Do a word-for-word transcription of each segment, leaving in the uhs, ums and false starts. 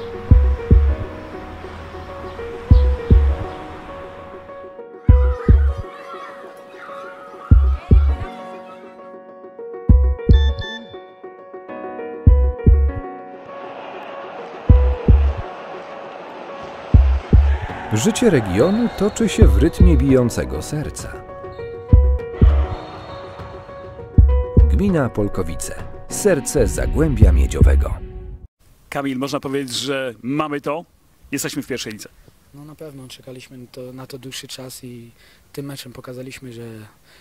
Życie regionu toczy się w rytmie bijącego serca. Gmina Polkowice. Serce Zagłębia Miedziowego. Kamil, można powiedzieć, że mamy to, jesteśmy w pierwszej lidze. No na pewno, czekaliśmy to, na to dłuższy czas i tym meczem pokazaliśmy, że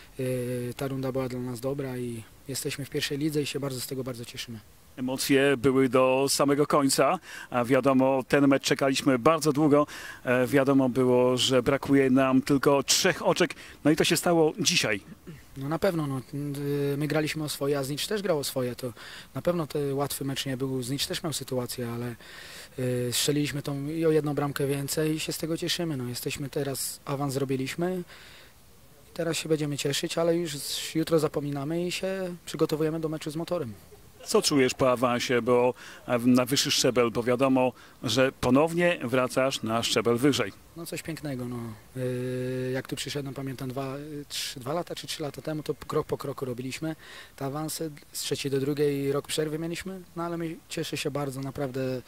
y, ta runda była dla nas dobra i jesteśmy w pierwszej lidze i się bardzo z tego bardzo cieszymy. Emocje były do samego końca, a wiadomo, ten mecz czekaliśmy bardzo długo. E, wiadomo było, że brakuje nam tylko trzech oczek, no i to się stało dzisiaj. No na pewno, no, my graliśmy o swoje, a Znicz też grał o swoje. To na pewno to łatwy mecz nie był, Znicz też miał sytuację, ale y, strzeliliśmy tą i o jedną bramkę więcej i się z tego cieszymy. No, jesteśmy teraz, awans zrobiliśmy, teraz się będziemy cieszyć, ale już jutro zapominamy i się przygotowujemy do meczu z Motorem. Co czujesz po awansie, bo na wyższy szczebel, bo wiadomo, że ponownie wracasz na szczebel wyżej. No coś pięknego, no. Yy, jak tu przyszedłem, pamiętam dwa, trzy, dwa lata czy trzy lata temu, to krok po kroku robiliśmy te awanse, z trzeciej do drugiej rok przerwy mieliśmy, no ale my cieszę się bardzo, naprawdę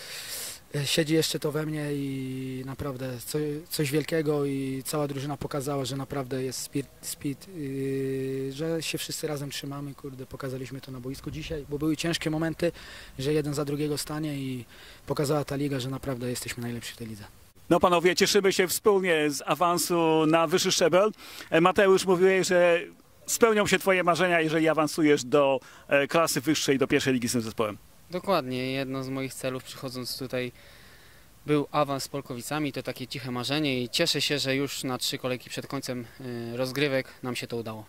siedzi jeszcze to we mnie i naprawdę coś, coś wielkiego i cała drużyna pokazała, że naprawdę jest speed, speed yy, że się wszyscy razem trzymamy, kurde, pokazaliśmy to na boisku dzisiaj, bo były ciężkie momenty, że jeden za drugiego stanie i pokazała ta liga, że naprawdę jesteśmy najlepsi w tej lidze. No panowie, cieszymy się wspólnie z awansu na wyższy szczebel. Mateusz, mówiłeś, że spełnią się twoje marzenia, jeżeli awansujesz do klasy wyższej, do pierwszej ligi z tym zespołem. Dokładnie, jedno z moich celów przychodząc tutaj był awans z Polkowicami, to takie ciche marzenie i cieszę się, że już na trzy kolejki przed końcem rozgrywek nam się to udało.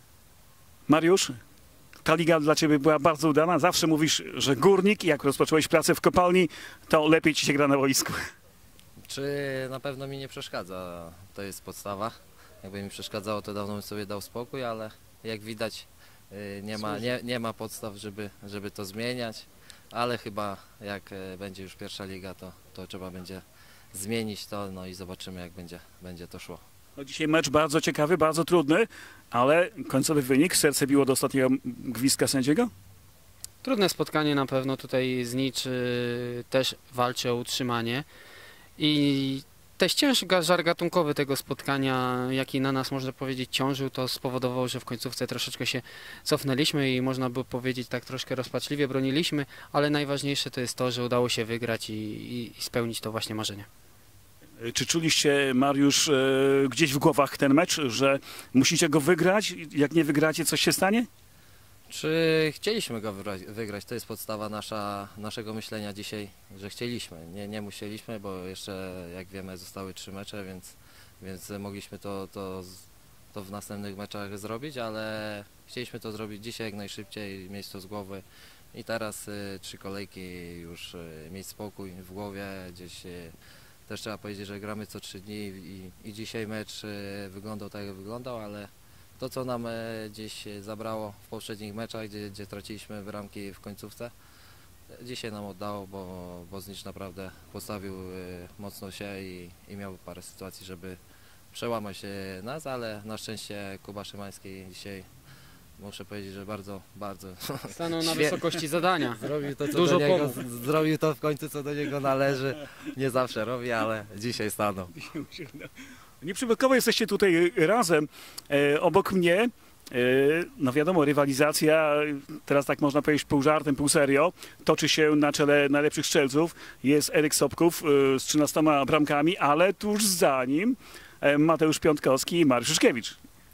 Mariusz, ta liga dla ciebie była bardzo udana, zawsze mówisz, że Górnik, jak rozpocząłeś pracę w kopalni, to lepiej ci się gra na boisku. Czy na pewno mi nie przeszkadza, to jest podstawa. Jakby mi przeszkadzało, to dawno bym sobie dał spokój, ale jak widać nie ma, nie, nie ma podstaw, żeby, żeby to zmieniać. Ale chyba jak będzie już pierwsza liga, to, to trzeba będzie zmienić to, no i zobaczymy, jak będzie, będzie to szło. No dzisiaj mecz bardzo ciekawy, bardzo trudny, ale końcowy wynik, serce biło do ostatniego gwizdka sędziego? Trudne spotkanie na pewno, tutaj Znicz też walczy o utrzymanie i też ciężar gatunkowy tego spotkania, jaki na nas można powiedzieć ciążył, to spowodowało, że w końcówce troszeczkę się cofnęliśmy i można by powiedzieć tak troszkę rozpaczliwie broniliśmy, ale najważniejsze to jest to, że udało się wygrać i, i, i spełnić to właśnie marzenie. Czy czuliście, Mariusz, gdzieś w głowach ten mecz, że musicie go wygrać? Jak nie wygracie, coś się stanie? Czy chcieliśmy go wygrać? To jest podstawa nasza, naszego myślenia dzisiaj, że chcieliśmy. Nie, nie musieliśmy, bo jeszcze, jak wiemy, zostały trzy mecze, więc, więc mogliśmy to, to, to w następnych meczach zrobić, ale chcieliśmy to zrobić dzisiaj jak najszybciej, mieć to z głowy i teraz y, trzy kolejki już y, mieć spokój w głowie. Gdzieś y, też trzeba powiedzieć, że gramy co trzy dni i, i dzisiaj mecz y, wyglądał tak, jak wyglądał, ale to, co nam gdzieś zabrało w poprzednich meczach, gdzie, gdzie traciliśmy bramki w końcówce, dzisiaj nam oddało, bo, bo Znicz naprawdę postawił mocno się i, i miał parę sytuacji, żeby przełamać nas, ale na szczęście Kuba Szymański dzisiaj, muszę powiedzieć, że bardzo, bardzo stanął na wysokości zadania. Zrobił to, co Dużo do niego, pomógł. zrobił to w końcu, co do niego należy. Nie zawsze robi, ale dzisiaj stanął. Nieprzypadkowo jesteście tutaj razem, e, obok mnie, e, no wiadomo, rywalizacja, teraz tak można powiedzieć pół żartem, pół serio, toczy się na czele najlepszych strzelców, jest Eryk Sobków e, z trzynastoma bramkami, ale tuż za nim e, Mateusz Piątkowski i Mariusz Szyszkiewicz.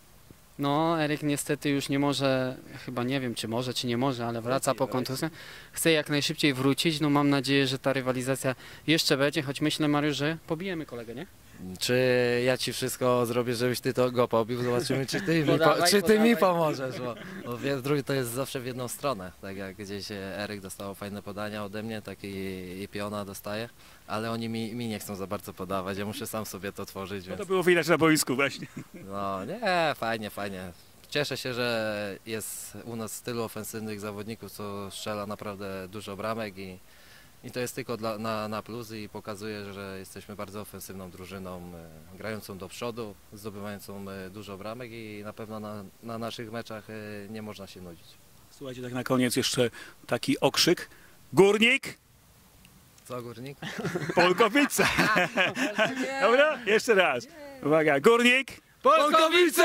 No, Eryk niestety już nie może, chyba nie wiem czy może, czy nie może, ale wraca po kontuzji. Chce jak najszybciej wrócić, no mam nadzieję, że ta rywalizacja jeszcze będzie, choć myślę, Mariusz, że pobijemy kolegę, nie? Czy ja ci wszystko zrobię, żebyś ty to go pobił? Zobaczymy, czy ty mi, Podawaj, po, czy ty podawaj. mi pomożesz, bo, bo w drugi to jest zawsze w jedną stronę. Tak jak gdzieś Eryk dostał fajne podania ode mnie, tak i, i Piona dostaje, ale oni mi, mi nie chcą za bardzo podawać, ja muszę sam sobie to tworzyć. No Więc... to było widać na boisku właśnie. No nie, fajnie, fajnie. Cieszę się, że jest u nas tylu ofensywnych zawodników, co strzela naprawdę dużo bramek i I to jest tylko dla, na, na plus i pokazuje, że jesteśmy bardzo ofensywną drużyną, e, grającą do przodu, zdobywającą e, dużo bramek i na pewno na, na naszych meczach e, nie można się nudzić. Słuchajcie, tak na koniec jeszcze taki okrzyk. Górnik, Co, Górnik? Polkowice. Dobra? Jeszcze raz. Uwaga, Górnik, Polkowice!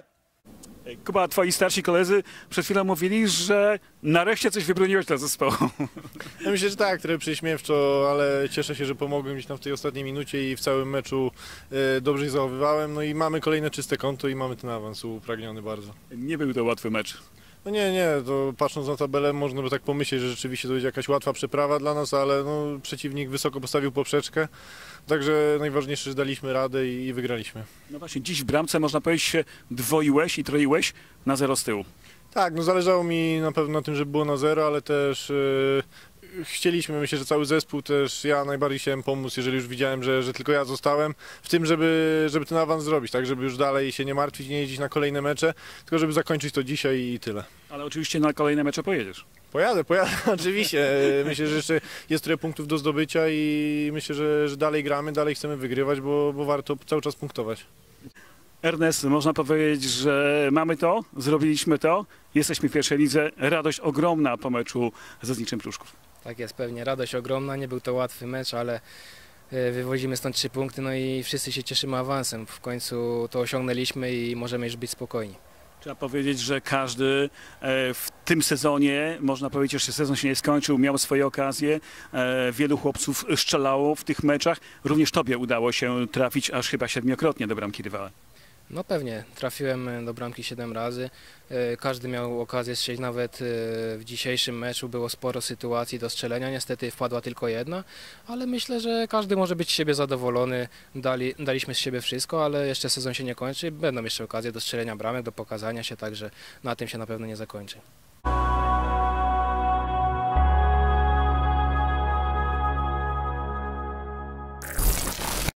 Kuba, twoi starsi koledzy przed chwilą mówili, że nareszcie coś wybroniłeś dla zespołu. Ja myślę, że tak, trochę prześmiewczo, ale cieszę się, że pomogłem gdzieś tam w tej ostatniej minucie i w całym meczu e, dobrze się zachowywałem. No i mamy kolejne czyste konto i mamy ten awans upragniony bardzo. Nie był to łatwy mecz. No nie, nie, to patrząc na tabelę można by tak pomyśleć, że rzeczywiście to będzie jakaś łatwa przeprawa dla nas, ale no, przeciwnik wysoko postawił poprzeczkę. Także najważniejsze, że daliśmy radę i, i wygraliśmy. No właśnie, dziś w bramce można powiedzieć się dwoiłeś i troiłeś na zero z tyłu. Tak, no zależało mi na pewno na tym, żeby było na zero, ale też e, chcieliśmy, myślę, że cały zespół też, ja najbardziej chciałem pomóc, jeżeli już widziałem, że, że tylko ja zostałem, w tym, żeby, żeby ten awans zrobić, tak, żeby już dalej się nie martwić, nie jeździć na kolejne mecze, tylko żeby zakończyć to dzisiaj i tyle. Ale oczywiście na kolejne mecze pojedziesz. Pojadę, pojadę, oczywiście. Myślę, że jeszcze jest trochę punktów do zdobycia i myślę, że, że dalej gramy, dalej chcemy wygrywać, bo, bo warto cały czas punktować. Ernest, można powiedzieć, że mamy to, zrobiliśmy to, jesteśmy w pierwszej lidze, radość ogromna po meczu ze Zniczem Pruszków. Tak jest, pewnie radość ogromna, nie był to łatwy mecz, ale e, wywozimy stąd trzy punkty, no i wszyscy się cieszymy awansem. W końcu to osiągnęliśmy i możemy już być spokojni. Trzeba powiedzieć, że każdy e, w tym sezonie, można powiedzieć, że sezon się nie skończył, miał swoje okazje. E, Wielu chłopców strzelało w tych meczach. Również tobie udało się trafić aż chyba siedmiokrotnie do bramki rywala. No pewnie, trafiłem do bramki siedem razy. E, Każdy miał okazję strzelić, nawet e, w dzisiejszym meczu było sporo sytuacji do strzelenia. Niestety wpadła tylko jedna, ale myślę, że każdy może być z siebie zadowolony. Dali, daliśmy z siebie wszystko, ale jeszcze sezon się nie kończy. Będą jeszcze okazje do strzelenia bramek, do pokazania się, także na tym się na pewno nie zakończy.